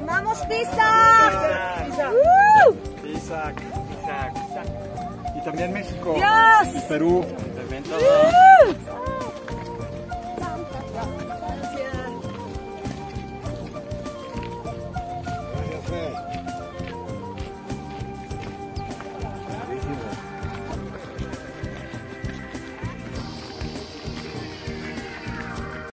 ¡Amamos Pisac! Pisac. Y también México. ¡Dios! Y Perú. También todo.